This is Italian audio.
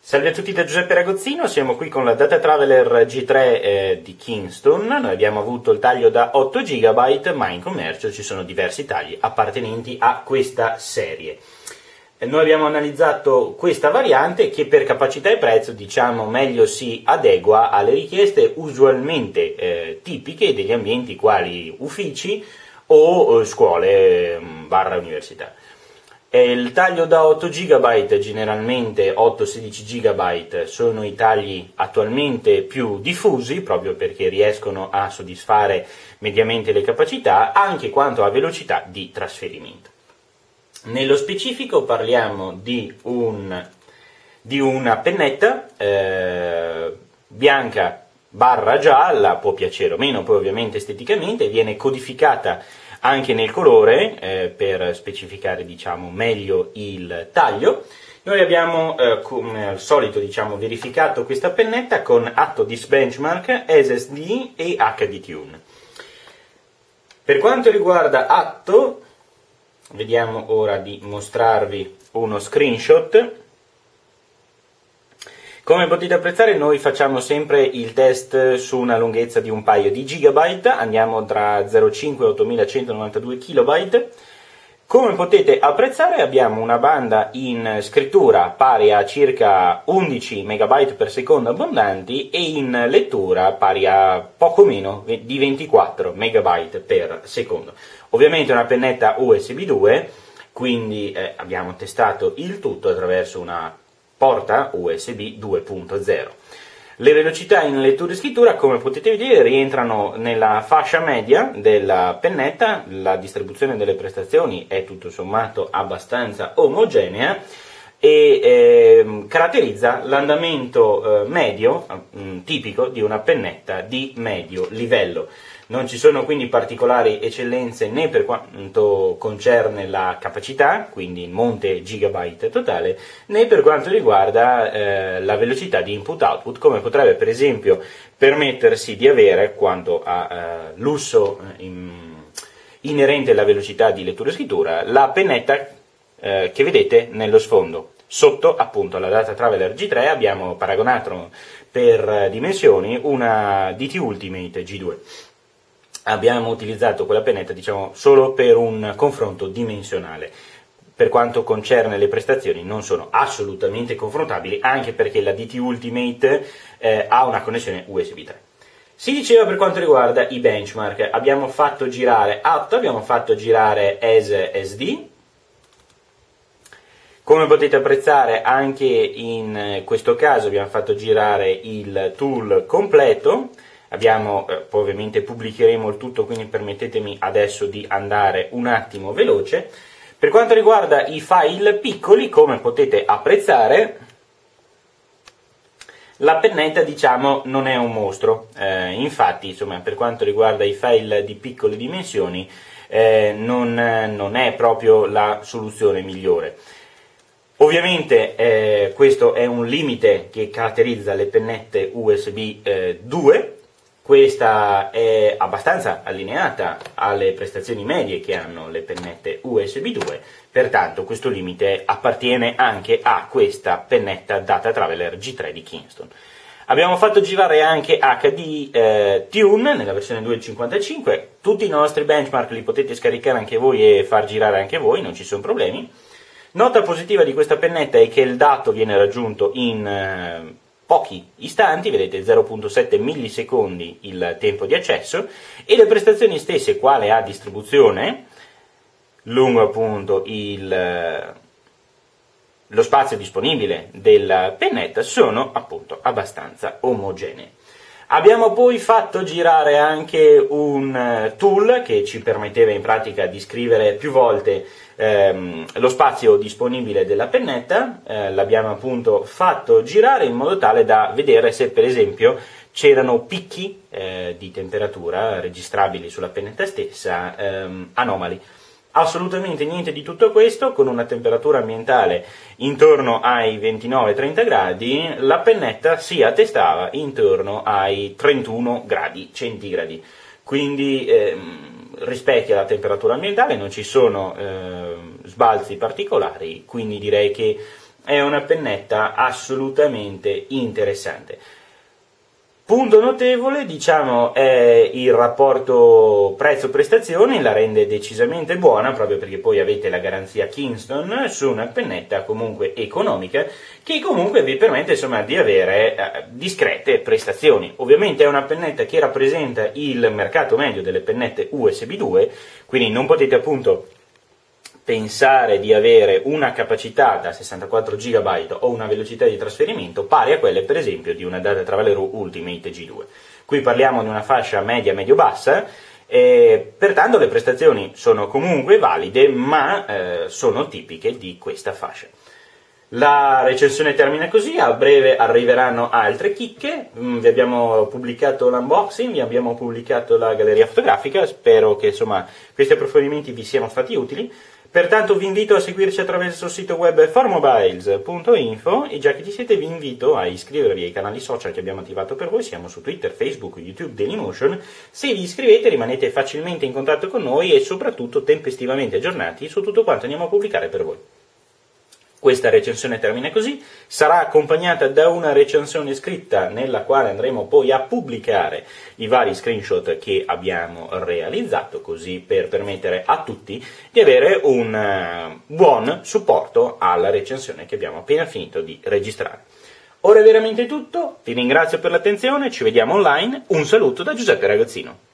Salve a tutti da Giuseppe Ragozzino, siamo qui con la Data Traveler G3 di Kingston. Noi abbiamo avuto il taglio da 8 GB, ma in commercio ci sono diversi tagli appartenenti a questa serie. Noi abbiamo analizzato questa variante che per capacità e prezzo meglio si adegua alle richieste usualmente tipiche degli ambienti quali uffici o scuole barra università. Il taglio da 8 GB, generalmente 8-16 GB, sono i tagli attualmente più diffusi, proprio perché riescono a soddisfare mediamente le capacità, anche quanto a velocità di trasferimento. Nello specifico parliamo di una pennetta bianca barra gialla, può piacere o meno, poi ovviamente esteticamente, viene codificata anche nel colore per specificare meglio il taglio. Noi abbiamo come al solito verificato questa pennetta con ATTO-Disk Benchmark, SSD e HD Tune. Per quanto riguarda ATTO, vediamo ora di mostrarvi uno screenshot. Come potete apprezzare, noi facciamo sempre il test su una lunghezza di un paio di gigabyte, andiamo tra 0,5 e 8192 kilobyte. Come potete apprezzare abbiamo una banda in scrittura pari a circa 11 MB per secondo abbondanti e in lettura pari a poco meno di 24 MB per secondo. Ovviamente una pennetta USB 2, quindi abbiamo testato il tutto attraverso una porta USB 2.0. Le velocità in lettura e scrittura, come potete vedere, rientrano nella fascia media della pennetta, la distribuzione delle prestazioni è tutto sommato abbastanza omogenea e caratterizza l'andamento medio tipico di una pennetta di medio livello. Non ci sono quindi particolari eccellenze né per quanto concerne la capacità, quindi il monte gigabyte totale, né per quanto riguarda la velocità di input-output, come potrebbe per esempio permettersi di avere quanto a lusso inerente alla velocità di lettura e scrittura, la pennetta che vedete nello sfondo. Sotto appunto alla Data Traveler G3 abbiamo paragonato per dimensioni una DT Ultimate G2. Abbiamo utilizzato quella pennetta solo per un confronto dimensionale. Per quanto concerne le prestazioni non sono assolutamente confrontabili, anche perché la DT Ultimate ha una connessione USB 3. Si diceva per quanto riguarda i benchmark, abbiamo fatto girare ATTO, abbiamo fatto girare SSD. Come potete apprezzare anche in questo caso abbiamo fatto girare il tool completo. Poi ovviamente pubblicheremo il tutto, quindi permettetemi adesso di andare un attimo veloce. Per quanto riguarda i file piccoli, come potete apprezzare, la pennetta non è un mostro. Infatti, per quanto riguarda i file di piccole dimensioni, non è proprio la soluzione migliore. Ovviamente questo è un limite che caratterizza le pennette USB 2. Questa è abbastanza allineata alle prestazioni medie che hanno le pennette USB 2, pertanto questo limite appartiene anche a questa pennetta Data Traveler G3 di Kingston. Abbiamo fatto girare anche HD Tune nella versione 2.55, tutti i nostri benchmark li potete scaricare anche voi e far girare anche voi, non ci sono problemi. Nota positiva di questa pennetta è che il dato viene raggiunto in pochi istanti, vedete 0.7 millisecondi il tempo di accesso, e le prestazioni stesse quale a distribuzione, lungo appunto lo spazio disponibile della pennetta, sono appunto abbastanza omogenee. Abbiamo poi fatto girare anche un tool che ci permetteva in pratica di scrivere più volte lo spazio disponibile della pennetta. L'abbiamo appunto fatto girare in modo tale da vedere se per esempio c'erano picchi di temperatura registrabili sulla pennetta stessa anomali. Assolutamente niente di tutto questo. Con una temperatura ambientale intorno ai 29-30 gradi, la pennetta si attestava intorno ai 31 gradi centigradi, quindi rispecchia la temperatura ambientale, non ci sono sbalzi particolari, quindi direi che è una pennetta assolutamente interessante. Punto notevole, diciamo, è il rapporto prezzo-prestazioni, la rende decisamente buona, proprio perché poi avete la garanzia Kingston su una pennetta comunque economica, che comunque vi permette, insomma, di avere discrete prestazioni. Ovviamente è una pennetta che rappresenta il mercato medio delle pennette USB 2, quindi non potete appunto pensare di avere una capacità da 64 GB o una velocità di trasferimento pari a quelle per esempio di una Data Traveler Ultimate G2. Qui parliamo di una fascia media medio-bassa, pertanto le prestazioni sono comunque valide, ma sono tipiche di questa fascia. La recensione termina così, a breve arriveranno altre chicche, vi abbiamo pubblicato l'unboxing, vi abbiamo pubblicato la galleria fotografica, spero che insomma questi approfondimenti vi siano stati utili. Pertanto vi invito a seguirci attraverso il sito web formobiles.info e già che ci siete vi invito a iscrivervi ai canali social che abbiamo attivato per voi, siamo su Twitter, Facebook, YouTube, Dailymotion. Se vi iscrivete rimanete facilmente in contatto con noi e soprattutto tempestivamente aggiornati su tutto quanto andiamo a pubblicare per voi. Questa recensione termina così, sarà accompagnata da una recensione scritta nella quale andremo poi a pubblicare i vari screenshot che abbiamo realizzato, così per permettere a tutti di avere un buon supporto alla recensione che abbiamo appena finito di registrare. Ora è veramente tutto, ti ringrazio per l'attenzione, ci vediamo online, un saluto da Giuseppe Ragazzino.